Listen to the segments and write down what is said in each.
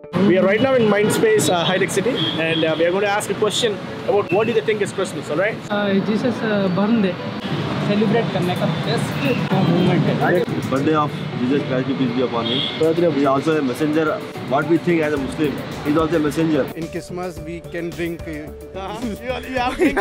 We are right now in Mindspace, High Tech City, and we are going to ask a question about what do they think is Christmas, all right? Jesus birthday celebrate करने का best moment है. Birthday of Jesus Christ, peace be upon him. Birthday of he is also a messenger. What we think as a Muslim, he is also a messenger. In Christmas, we can drink. You have drink.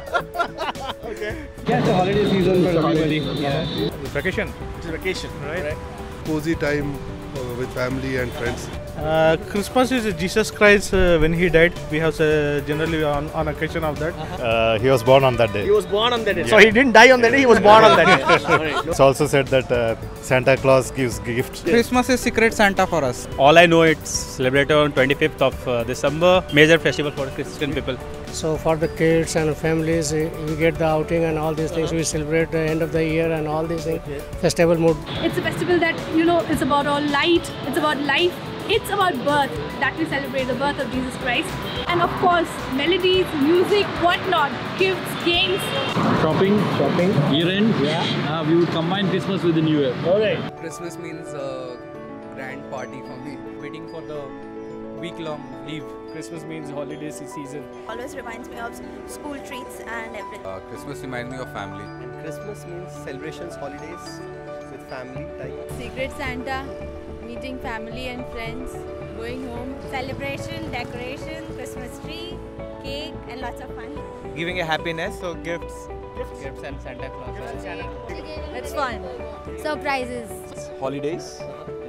Okay. Yeah, it's a holiday season for everybody. Yeah. Vacation. It's a vacation, right? Cozy time with family and friends. Christmas is Jesus Christ when he died. We have generally on occasion of that. He was born on that day. He was born on that day. So he didn't die on that day, he was born on that day. It's also said that Santa Claus gives gifts. Christmas is secret Santa for us. All I know, it's celebrated on 25th of December. Major festival for Christian people. So for the kids and families, we get the outing and all these things. We celebrate the end of the year and all these things. Festival mood. It's a festival that, is about all light. It's about life. It's about birth, that we celebrate the birth of Jesus Christ. And of course, melodies, music, whatnot, gifts, games. Shopping. Year end, we would combine Christmas with the New Year. Okay. Christmas means a grand party for me. Waiting for the week-long leave. Christmas means holiday season. Always reminds me of school treats and everything. Christmas reminds me of family. And Christmas means celebrations, holidays with family time. Secret Santa, meeting family and friends, going home. Celebration, decoration, Christmas tree, cake and lots of fun. Giving a happiness, so gifts and Santa Claus. It's fun. Surprises. Holidays,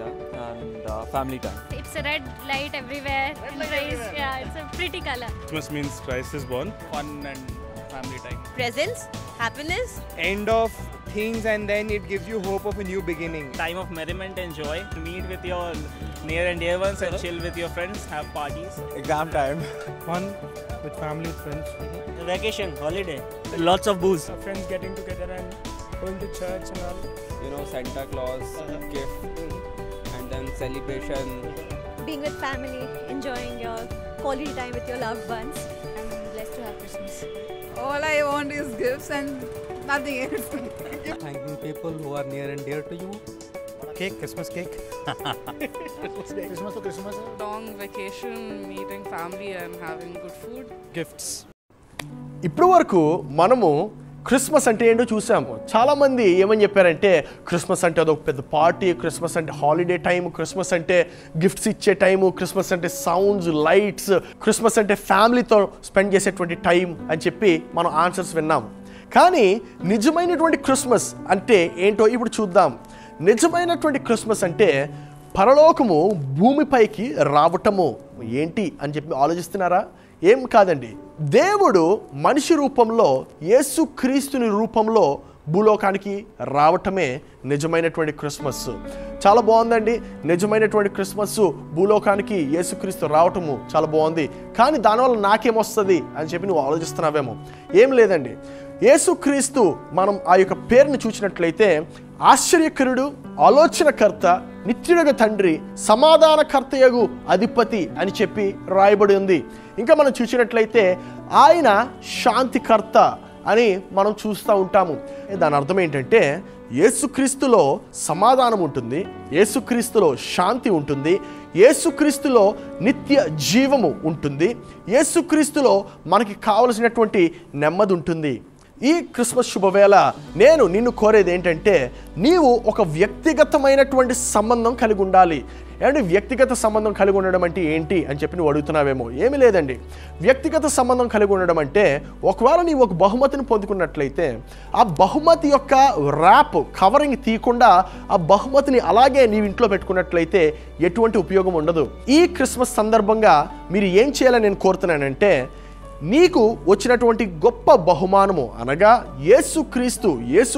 and family time. It's a red light everywhere. It's a pretty color. Christmas means Christ is born. Fun and family time. Presents, happiness. End of things, and then it gives you hope of a new beginning. Time of merriment and joy. Meet with your near and dear ones and chill with your friends. Have parties. Exam time. Fun with family, friends. Vacation, holiday. Lots of booze. Friends getting together and going to church and all. Santa Claus, gift, and then celebration. Being with family, enjoying your quality time with your loved ones. I'm blessed to have Christmas. All I want is gifts and nothing else. Thanking people who are near and dear to you. Cake, Christmas cake. Christmas. Long vacation, meeting family and having good food. Gifts. ఇప్పుడు వరకు మనము Christmas అంటే ఏంటో చూసాము. చాలామంది ఏమని చెప్పారంటే Christmas అంటే అదొక పెద్ద పార్టీ, క్రిస్మస్ అంటే హాలిడే టైం, క్రిస్మస్ అంటే గిఫ్ట్స్ ఇచ్చే టైము, క్రిస్మస్ అంటే సౌండ్స్, లైట్స్, క్రిస్మస్ అంటే ఫ్యామిలీతో స్పెండ్ చేసేటువంటి టైం అని చెప్పి మనం ఆన్సర్స్ విన్నాము. కానీ నిజమైనటువంటి క్రిస్మస్ అంటే ఏంటో ఇప్పుడు చూద్దాం. నిజమైనటువంటి క్రిస్మస్ అంటే పరలోకము భూమిపైకి రావటము. ఏంటి అని చెప్పి ఆలోచిస్తున్నారా? ఏం కాదండి, దేవుడు మనిషి రూపంలో యేసుక్రీస్తుని రూపంలో భూలోకానికి రావటమే నిజమైనటువంటి క్రిస్మస్. చాలా బాగుందండి. నిజమైనటువంటి క్రిస్మస్ భూలోకానికి యేసుక్రీస్తు రావటము చాలా బాగుంది. కానీ దానివల్ల నాకేమొస్తుంది అని చెప్పి నువ్వు ఆలోచిస్తున్నావేమో. ఏం లేదండి, యేసుక్రీస్తు మనం ఆ యొక్క పేరుని చూసినట్లయితే ఆశ్చర్యకరుడు, ఆలోచనకర్త, నిత్యుడగ తండ్రి, సమాధానకర్తయగు అధిపతి అని చెప్పి రాయబడి ఉంది. ఇంకా మనం చూసినట్లయితే ఆయన శాంతికర్త అని మనం చూస్తూ ఉంటాము. దాని అర్థం ఏంటంటే యేసుక్రీస్తులో సమాధానం ఉంటుంది, యేసుక్రీస్తులో శాంతి ఉంటుంది, యేసుక్రీస్తులో నిత్య జీవము ఉంటుంది, యేసుక్రీస్తులో మనకి కావలసినటువంటి నెమ్మది ఉంటుంది. ఈ క్రిస్మస్ శుభవేళ నేను నిన్ను కోరేది ఏంటంటే నీవు ఒక వ్యక్తిగతమైనటువంటి సంబంధం కలిగి ఉండాలి. ఏమంటే వ్యక్తిగత సంబంధం కలిగి ఉండడం అంటే ఏంటి అని చెప్పి నువ్వు అడుగుతున్నావేమో. ఏమీ లేదండి, వ్యక్తిగత సంబంధం కలిగి ఉండడం అంటే ఒకవేళ నీవు ఒక బహుమతిని పొందుకున్నట్లయితే ఆ బహుమతి యొక్క ర్యాప్ కవరింగ్ తీయకుండా ఆ బహుమతిని అలాగే నీవు ఇంట్లో పెట్టుకున్నట్లయితే ఎటువంటి ఉపయోగం ఉండదు. ఈ క్రిస్మస్ సందర్భంగా మీరు ఏం చేయాలని నేను కోరుతున్నానంటే నీకు వచ్చినటువంటి గొప్ప బహుమానము అనగా యేసుక్రీస్తు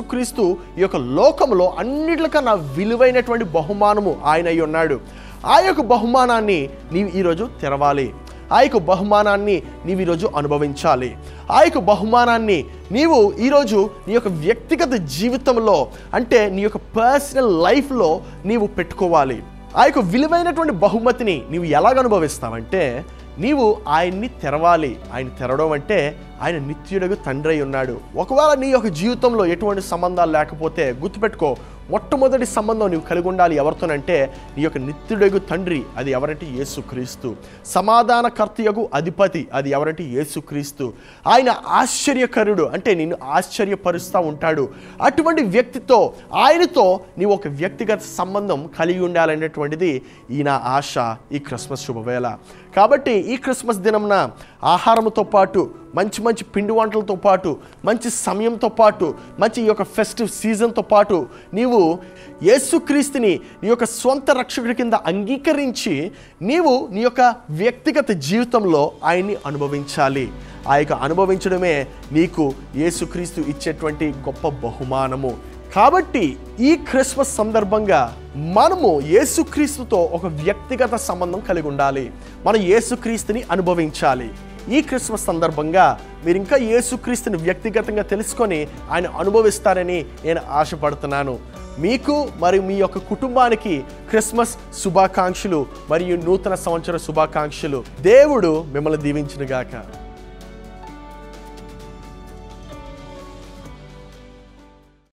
ఈ యొక్క లోకంలో అన్నిటికన్నా విలువైనటువంటి బహుమానము ఆయన అయి ఉన్నాడు. ఆ యొక్క బహుమానాన్ని నీవు ఈరోజు తెరవాలి. ఆ యొక్క బహుమానాన్ని నీవు ఈరోజు అనుభవించాలి. ఆ యొక్క బహుమానాన్ని నీవు ఈరోజు నీ యొక్క వ్యక్తిగత జీవితంలో అంటే నీ యొక్క పర్సనల్ లైఫ్లో నీవు పెట్టుకోవాలి. ఆ యొక్క విలువైనటువంటి బహుమతిని నీవు ఎలాగ అనుభవిస్తావంటే నీవు ఆయన్ని తెరవాలి. ఆయన తెరవడం అంటే ఆయన నిత్యుడగు తండ్రి అయి ఉన్నాడు. ఒకవేళ నీ యొక్క జీవితంలో ఎటువంటి సంబంధాలు లేకపోతే గుర్తుపెట్టుకో, మొట్టమొదటి సంబంధం నీవు కలిగి ఉండాలి ఎవరితోనంటే నీ యొక్క నిత్యుడగు తండ్రి, అది ఎవరంటే యేసుక్రీస్తు. సమాధానకర్తయగు అధిపతి, అది ఎవరంటే యేసుక్రీస్తు. ఆయన ఆశ్చర్యకరుడు, అంటే నిన్ను ఆశ్చర్యపరుస్తూ ఉంటాడు. అటువంటి వ్యక్తితో, ఆయనతో నీవు ఒక వ్యక్తిగత సంబంధం కలిగి ఉండాలనేటువంటిది ఈ నా ఆశ ఈ క్రిస్మస్ శుభవేళ. కాబట్టి ఈ క్రిస్మస్ దినంన ఆహారంతో పాటు, మంచి మంచి పిండి వంటలతో పాటు, మంచి సమయంతో పాటు, మంచి ఈ యొక్క ఫెస్టివ్ సీజన్తో పాటు నీవు యేసుక్రీస్తుని నీ యొక్క స్వంత రక్షకుడి కింద అంగీకరించి నీవు నీ యొక్క వ్యక్తిగత జీవితంలో ఆయన్ని అనుభవించాలి. ఆ యొక్క అనుభవించడమే నీకు యేసుక్రీస్తు ఇచ్చేటువంటి గొప్ప బహుమానము. కాబట్టి ఈ క్రిస్మస్ సందర్భంగా మనము యేసుక్రీస్తుతో ఒక వ్యక్తిగత సంబంధం కలిగి ఉండాలి. మనం యేసుక్రీస్తుని అనుభవించాలి. ఈ క్రిస్మస్ సందర్భంగా మీరు ఇంకా యేసుక్రీస్తుని వ్యక్తిగతంగా తెలుసుకొని ఆయన అనుభవిస్తారని నేను ఆశపడుతున్నాను. మీకు మరియు మీ యొక్క కుటుంబానికి క్రిస్మస్ శుభాకాంక్షలు మరియు నూతన సంవత్సర శుభాకాంక్షలు. దేవుడు మిమ్మల్ని దీవించునుగాక.